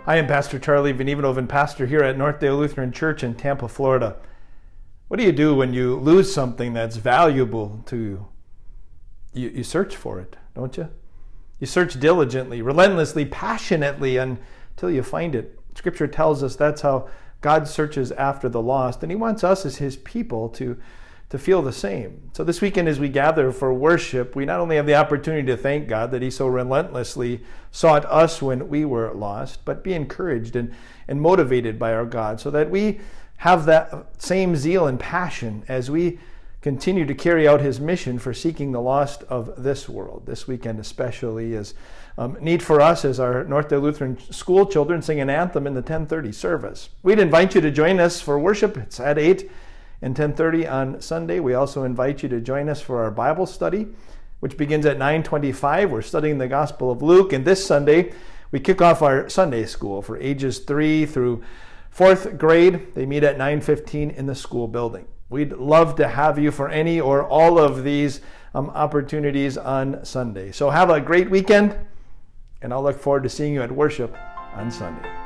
I am Pastor Charlie Van Evenhoven, pastor here at Northdale Lutheran Church in Tampa, Florida. What do you do when you lose something that's valuable to you? You search for it, don't you? You search diligently, relentlessly, passionately until you find it. Scripture tells us that's how God searches after the lost, and He wants us as His people to feel the same. So this weekend as we gather for worship, we not only have the opportunity to thank God that He so relentlessly sought us when we were lost, but be encouraged and motivated by our God so that we have that same zeal and passion as we continue to carry out His mission for seeking the lost of this world. This weekend especially is need for us as our Northdale Lutheran school children sing an anthem in the 10:30 service. We'd invite you to join us for worship. It's at 8 and 10:30 on Sunday. We also invite you to join us for our Bible study, which begins at 9:25. We're studying the Gospel of Luke, and this Sunday we kick off our Sunday school for ages 3 through 4th grade. They meet at 9:15 in the school building. We'd love to have you for any or all of these opportunities on Sunday. So have a great weekend, and I'll look forward to seeing you at worship on Sunday.